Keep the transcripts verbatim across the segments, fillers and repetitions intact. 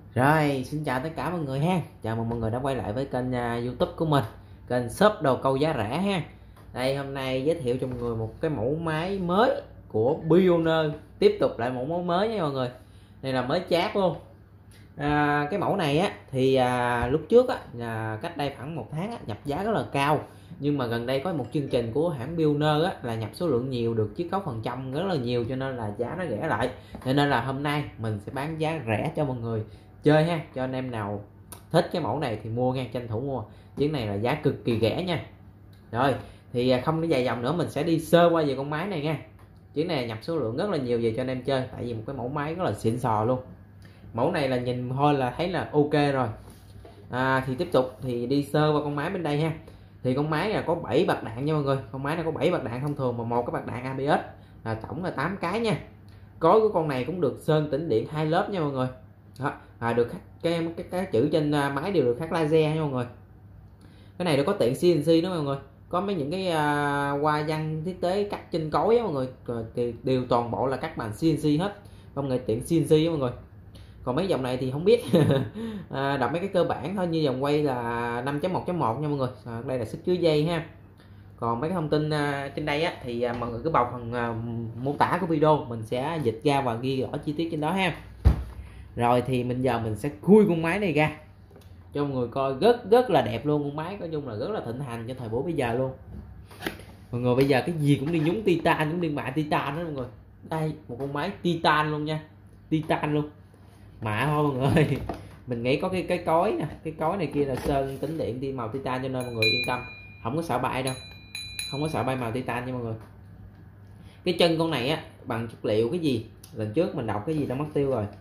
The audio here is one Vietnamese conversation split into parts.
Rồi, xin chào tất cả mọi người ha. Chào mừng mọi người đã quay lại với kênh uh, YouTube của mình, kênh shop đồ câu giá rẻ ha. Đây, hôm nay giới thiệu cho mọi người một cái mẫu máy mới của Pioneer. Tiếp tục lại mẫu mẫu mới nha mọi người. Đây là mới chát luôn. À, cái mẫu này á thì à, lúc trước á là cách đây khoảng một tháng á, nhập giá rất là cao. Nhưng mà gần đây có một chương trình của hãng Pioneer á, là nhập số lượng nhiều được chiết khấu phần trăm rất là nhiều, cho nên là giá nó rẻ lại. Cho nên là hôm nay mình sẽ bán giá rẻ cho mọi người chơi ha, cho anh em nào thích cái mẫu này thì mua nha, tranh thủ mua. Chiếc này là giá cực kỳ rẻ nha. Rồi thì không có dài dòng nữa, mình sẽ đi sơ qua về con máy này nha. Chiếc này nhập số lượng rất là nhiều về cho anh em chơi, tại vì một cái mẫu máy rất là xịn sò luôn. Mẫu này là nhìn thôi là thấy là ok rồi. À, thì tiếp tục thì đi sơ qua con máy bên đây ha. Thì con máy là có bảy bạc đạn nha mọi người. Con máy này có bảy bạc đạn thông thường và một cái bạc đạn a bê ét, là tổng là tám cái nha. Cối của con này cũng được sơn tĩnh điện hai lớp nha mọi người. Đó, à, được cái, cái cái chữ trên máy đều được khắc laser nha mọi người. Cái này nó có tiện xê en xê đó mọi người, có mấy những cái uh, hoa văn thiết kế cắt trên cối á mọi người, thì đều toàn bộ là cắt bằng xê en xê hết, công nghệ tiện xê en xê á mọi người. Còn mấy dòng này thì không biết. À, đọc mấy cái cơ bản thôi, như dòng quay là năm chấm một chấm một nha mọi người. À, đây là sức chứa dây ha. Còn mấy cái thông tin uh, trên đây á thì uh, mọi người cứ bọc phần uh, mô tả của video, mình sẽ dịch ra và ghi rõ chi tiết trên đó ha. Rồi thì bây giờ mình sẽ khui con máy này ra cho mọi người coi, rất rất là đẹp luôn. Con máy nói chung là rất là thịnh hành cho thời buổi bây giờ luôn. Mọi người bây giờ cái gì cũng đi nhúng titan, cũng đi mạ titan đó mọi người. Đây một con máy titan luôn nha, titan luôn, mạ thôi mọi người. Mình nghĩ có cái cái cối nè, cái cối này kia là sơn tĩnh điện đi màu titan, cho nên mọi người yên tâm, không có sợ bay đâu, không có sợ bay màu titan nha mọi người. Cái chân con này á bằng chất liệu cái gì, lần trước mình đọc cái gì đã mất tiêu rồi.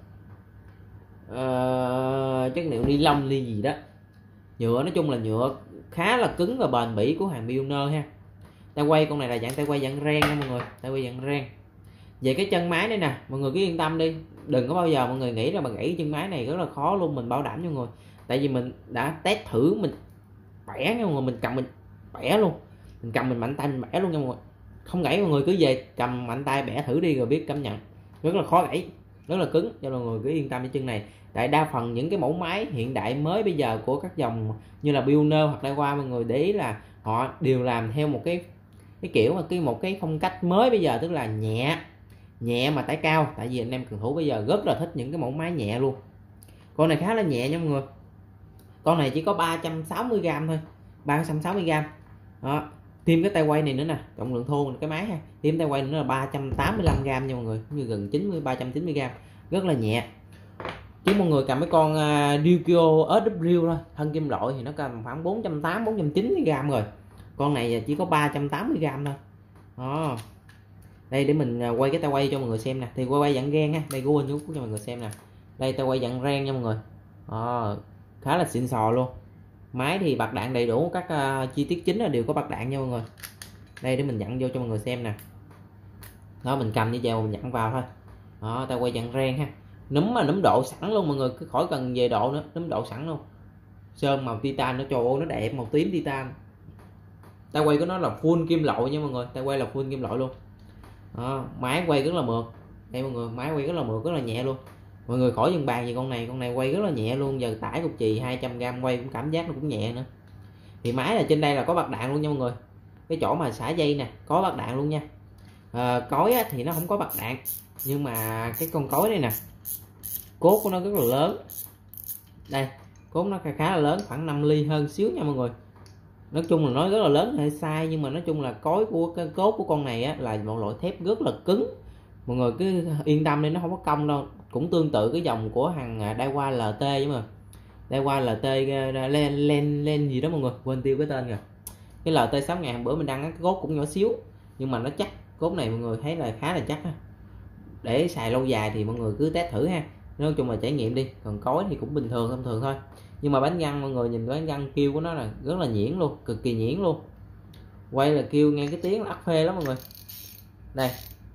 Uh, chất liệu ni lông ly gì đó, nhựa, nói chung là nhựa khá là cứng và bền bỉ của hàng Pioneer ha. Tay quay con này là dạng tay quay dạng ren nha mọi người, tay quay dạng ren. Về cái chân máy đây nè, mọi người cứ yên tâm đi, đừng có bao giờ mọi người nghĩ là mà gãy chân máy này rất là khó luôn, mình bảo đảm cho mọi người. Tại vì mình đã test thử, mình bẻ nha mọi người, mình cầm mình bẻ luôn, mình cầm mình mạnh tay mình bẻ luôn nha mọi người, không gãy. Mọi người cứ về cầm mạnh tay bẻ thử đi rồi biết cảm nhận, rất là khó gãy, rất là cứng, cho mọi người cứ yên tâm với chân này. Tại đa phần những cái mẫu máy hiện đại mới bây giờ của các dòng như là Pioneer hoặc Daiwa, mọi người để ý là họ đều làm theo một cái cái kiểu mà cái một cái phong cách mới bây giờ, tức là nhẹ nhẹ mà tải cao. Tại vì anh em cần thủ bây giờ rất là thích những cái mẫu máy nhẹ luôn. Con này khá là nhẹ nha mọi người, con này chỉ có ba trăm sáu mươi gam thôi, ba trăm sáu mươi gam đó. Thêm cái tay quay này nữa nè, trọng lượng thô cái máy ha, thêm tay quay nữa là ba trăm tám mươi lăm gam nha mọi người, như gần chín mươi, ba trăm chín mươi gam, rất là nhẹ. Chứ mọi người cầm cái con uh, Ryukyo ét vê thôi, thân kim loại thì nó cầm khoảng bốn trăm tám mươi, bốn trăm chín mươi gam rồi. Con này chỉ có ba trăm tám mươi gam thôi đó. Đây để mình quay cái tay quay cho mọi người xem nè, thì quay quay dạng ren ha, đây quên chút cho mọi người xem nè. Đây tay quay dạng ren nha mọi người đó, khá là xịn sò luôn. Máy thì bạc đạn đầy đủ, các uh, chi tiết chính là đều có bạc đạn nha mọi người. Đây để mình dặn vô cho mọi người xem nè. Đó, mình cầm như vậy mình dặn vào thôi đó, tay quay dạng ren ha. Núm mà núm độ sẵn luôn mọi người, cứ khỏi cần về độ nữa, núm độ sẵn luôn. Sơn màu titan nó trời ơi nó đẹp, màu tím titan. Tay quay của nó là full kim loại nha mọi người, tay quay là full kim loại luôn đó. Máy quay rất là mượt đây mọi người, máy quay rất là mượt, rất là nhẹ luôn. Mọi người khỏi dừng bàn gì, con này con này quay rất là nhẹ luôn. Giờ tải cục chì hai trăm gam quay cũng cảm giác nó cũng nhẹ nữa. Thì máy là trên đây là có bạc đạn luôn nha mọi người, cái chỗ mà xả dây nè có bạc đạn luôn nha. À, cối thì nó không có bạc đạn, nhưng mà cái con cối này nè, cốt của nó rất là lớn. Đây cốt nó khá, khá là lớn, khoảng năm ly hơn xíu nha mọi người. Nói chung là nó rất là lớn hay sai, nhưng mà nói chung là cối của cái cốt của con này á, là một loại thép rất là cứng. Mọi người cứ yên tâm đi, nó không có cong đâu. Cũng tương tự cái dòng của hàng Daiwa lờ tê mà, Daiwa lờ tê len len len gì đó mọi người, quên tiêu cái tên rồi. Cái lờ tê sáu ngàn bữa mình đăng cái cốt cũng nhỏ xíu, nhưng mà nó chắc. Cốt này mọi người thấy là khá là chắc ha. Để xài lâu dài thì mọi người cứ test thử ha, nói chung là trải nghiệm đi. Còn cối thì cũng bình thường thông thường thôi, nhưng mà bánh răng mọi người nhìn bánh răng kêu của nó là rất là nhuyễn luôn, cực kỳ nhuyễn luôn. Quay là kêu nghe cái tiếng là ắt phê lắm mọi người. Đây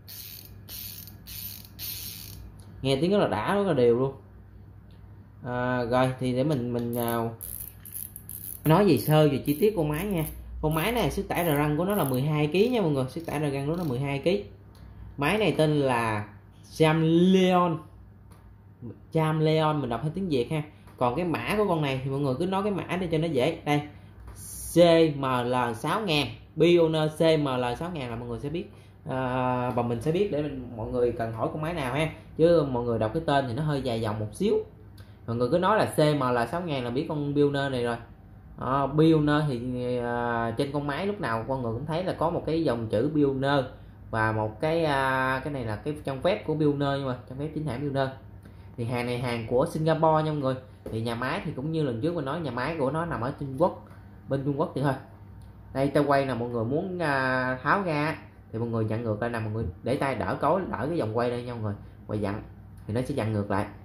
nghe tiếng rất là đã, rất là đều luôn. À, rồi thì để mình mình uh, nói gì sơ về chi tiết con máy nha. Con máy này sức tải rờ răng của nó là mười hai ki lô gam nha mọi người, sức tải rờ răng của nó mười hai ki lô gam. Máy này tên là Samleon Chameleon mình đọc theo tiếng Việt ha. Còn cái mã của con này thì mọi người cứ nói cái mã để cho nó dễ. Đây xê em lờ sáu nghìn, Pioneer xê em lờ sáu nghìn là mọi người sẽ biết, à, và mình sẽ biết để mình, mọi người cần hỏi con máy nào ha, chứ mọi người đọc cái tên thì nó hơi dài dòng một xíu. Mọi người cứ nói là xê em lờ sáu nghìn là biết con Pioneer này rồi. À, Pioneer thì à, trên con máy lúc nào con người cũng thấy là có một cái dòng chữ Pioneer và một cái à, cái này là cái trang web của Pioneer, nhưng mà trang web chính hãng Pioneer. Thì hàng này hàng của Singapore nha mọi người. Thì nhà máy thì cũng như lần trước mình nói, nhà máy của nó nằm ở Trung Quốc, bên Trung Quốc thì thôi. Đây ta quay là mọi người muốn à, tháo ra thì mọi người dặn ngược lại, là mọi người để tay đỡ cối, đỡ cái vòng quay đây nha mọi người, quay dặn thì nó sẽ dặn ngược lại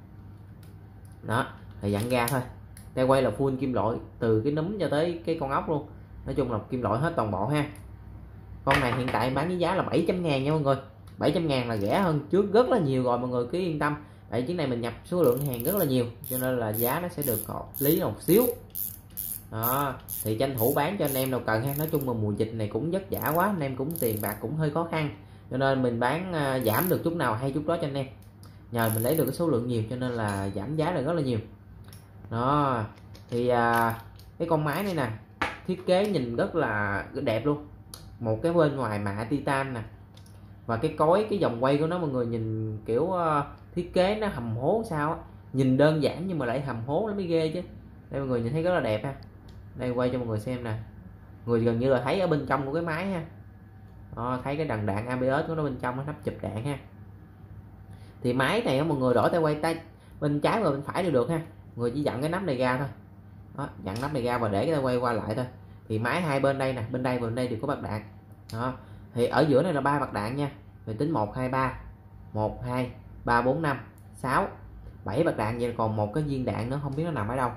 đó, thì dặn ra thôi. Tay quay là full kim loại từ cái núm cho tới cái con ốc luôn, nói chung là kim loại hết toàn bộ ha. Con này hiện tại bán với giá là bảy trăm ngàn nha mọi người, bảy trăm ngàn là rẻ hơn trước rất là nhiều rồi, mọi người cứ yên tâm. Tại chiếc này mình nhập số lượng hàng rất là nhiều cho nên là giá nó sẽ được hợp lý một xíu đó, thì tranh thủ bán cho anh em nào cần ha. Nói chung là mùa dịch này cũng vất vả quá, anh em cũng tiền bạc cũng hơi khó khăn, cho nên mình bán uh, giảm được chút nào hay chút đó cho anh em, nhờ mình lấy được cái số lượng nhiều cho nên là giảm giá được rất là nhiều đó. Thì uh, cái con máy này nè, thiết kế nhìn rất là đẹp luôn, một cái bên ngoài mạ titan nè, và cái cối, cái vòng quay của nó mọi người nhìn kiểu uh, thiết kế nó hầm hố sao á, nhìn đơn giản nhưng mà lại hầm hố nó mới ghê chứ. Đây mọi người nhìn thấy rất là đẹp ha. Đây quay cho mọi người xem nè, người gần như là thấy ở bên trong của cái máy ha đó, thấy cái đằng đạn a bê ét của nó bên trong, nó nắp chụp đạn ha. Thì máy này mọi người đổi tay quay tay bên trái và bên phải đều được ha, người chỉ dặn cái nắp này ra thôi đó, dặn nắp này ra và để cái tay quay qua lại thôi. Thì máy hai bên đây nè, bên đây và bên đây đều có bạc đạn đó. Thì ở giữa này là ba bạc đạn nha, mình tính một hai ba, một hai ba bốn năm sáu bảy bạc đạn, vậy còn một cái viên đạn nữa không biết nó nằm ở đâu.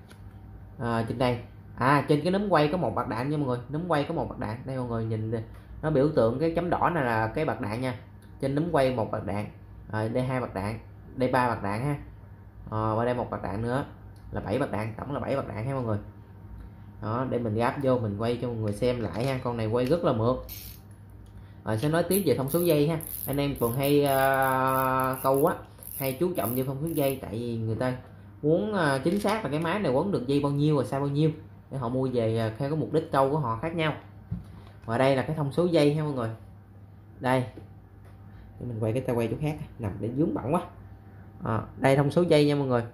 À, trên đây, à trên cái núm quay có một bạc đạn nha mọi người, núm quay có một bạc đạn đây mọi người nhìn đây, nó biểu tượng cái chấm đỏ này là cái bạc đạn nha. Trên núm quay một bạc đạn, à, đây hai bạc đạn, đây ba bạc đạn ha, à, và đây một bạc đạn nữa là bảy bạc đạn, tổng là bảy bạc đạn ha mọi người đó. Để mình gáp vô mình quay cho mọi người xem lại ha, con này quay rất là mượt. Rồi sẽ nói tiếp về thông số dây ha, anh em còn hay uh, câu á, hay chú trọng về thông số dây, tại vì người ta muốn uh, chính xác là cái máy này quấn được dây bao nhiêu và sao bao nhiêu để họ mua về uh, theo cái mục đích câu của họ khác nhau. Và đây là cái thông số dây ha mọi người. Đây để mình quay cái tay quay chỗ khác nằm để vướng bẩn quá. À, đây thông số dây nha mọi người.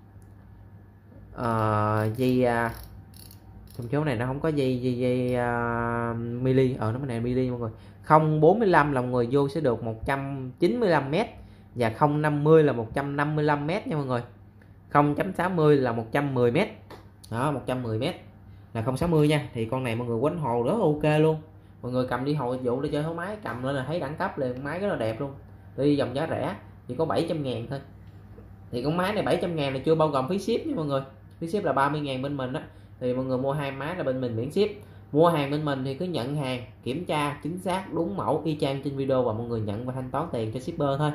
À, dây uh, trong chỗ này nó không có dây dây, dây uh, mili, ở nó này mili mọi người. Không bốn mươi lăm là mọi người vô sẽ được một trăm chín mươi lăm mét, và không năm mươi là một trăm năm mươi lăm mét nha mọi người. không chấm sáu mươi là một trăm mười mét đó, một trăm mười mét là không sáu mươi nha. Thì con này mọi người quánh hồ rất ok luôn, mọi người cầm đi hồ dịch vụ để chơi hố máy, cầm lên là thấy đẳng cấp liền, máy rất là đẹp luôn. Đi dòng giá rẻ chỉ có bảy trăm ngàn thôi. Thì con máy này bảy trăm ngàn là chưa bao gồm phí ship nha mọi người, phí ship là ba mươi ngàn bên mình đó. Thì mọi người mua hai máy là bên mình miễn ship. Mua hàng bên mình thì cứ nhận hàng, kiểm tra chính xác đúng mẫu y chang trên video và mọi người nhận và thanh toán tiền cho shipper thôi.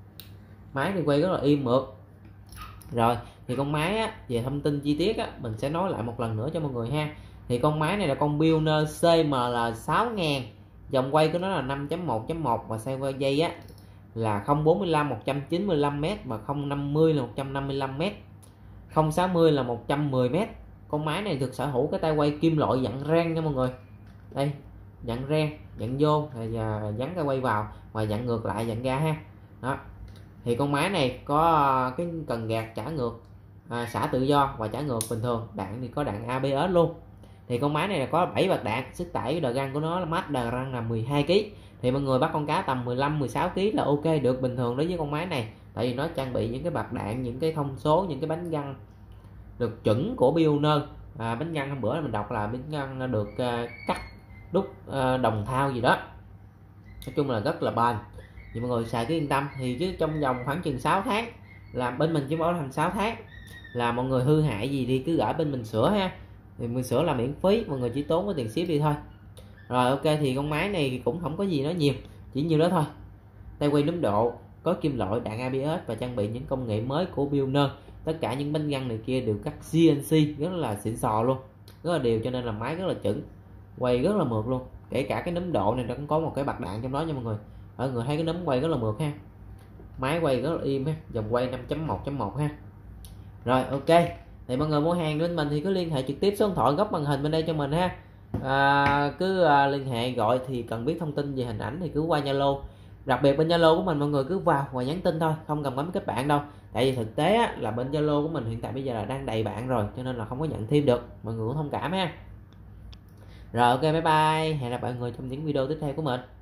Máy thì quay rất là im mượt. Rồi thì con máy á, về thông tin chi tiết á, mình sẽ nói lại một lần nữa cho mọi người ha. Thì con máy này là con Pioneer xê em lờ sáu nghìn, dòng quay của nó là năm chấm một chấm một và size quay dây á là không bốn mươi lăm một trăm chín mươi lăm mét và không năm mươi là một trăm năm mươi lăm mét, không sáu mươi là một trăm mười mét. Con máy này được sở hữu cái tay quay kim loại dặn ren nha mọi người. Đây, dặn ren, dặn vô và dán cái quay vào và dặn ngược lại, dặn ra ha. Đó. Thì con máy này có cái cần gạt trả ngược, à, xả tự do và trả ngược bình thường. Đạn thì có đạn a bê ét luôn. Thì con máy này là có bảy bạc đạn, sức tải đờ găng của nó là max đờ găng là mười hai ki lô gam. Thì mọi người bắt con cá tầm mười lăm mười sáu ki lô gam là ok, được bình thường đối với con máy này. Tại vì nó trang bị những cái bạc đạn, những cái thông số, những cái bánh găng được chuẩn của Pioneer. À, bánh găng hôm bữa mình đọc là bánh găng được uh, cắt đúc uh, đồng thau gì đó, nói chung là rất là bền. Thì mọi người xài cứ yên tâm. Thì chứ trong vòng khoảng chừng sáu tháng là bên mình chỉ bảo hành sáu tháng, là mọi người hư hại gì thì cứ gửi bên mình sửa ha, thì mình sửa là miễn phí, mọi người chỉ tốn cái tiền ship đi thôi. Rồi ok, thì con máy này cũng không có gì nó nhiều, chỉ nhiêu đó thôi. Tay quay núm độ, có kim loại, đạn a bê ét và trang bị những công nghệ mới của Pioneer. Tất cả những bánh găng này kia đều cắt xê en xê rất là xịn sò luôn, rất là đều, cho nên là máy rất là chuẩn, quay rất là mượt luôn. Kể cả cái núm độ này nó cũng có một cái bạc đạn trong đó nha mọi người. Mọi người thấy cái núm quay rất là mượt ha. máy quay rất là im ha, dòng quay năm chấm một chấm một ha. Rồi ok, thì mọi người mua hàng đến mình thì cứ liên hệ trực tiếp số điện thoại góc màn hình bên đây cho mình ha. À, cứ à, liên hệ gọi thì cần biết thông tin về hình ảnh thì cứ qua Zalo. Đặc biệt bên Zalo của mình mọi người cứ vào và nhắn tin thôi, không cần bấm kết bạn đâu. Tại vì thực tế á, là bên Zalo của mình hiện tại bây giờ là đang đầy bạn rồi, cho nên là không có nhận thêm được, mọi người cũng thông cảm ha. Rồi ok, bye bye, hẹn gặp mọi người trong những video tiếp theo của mình.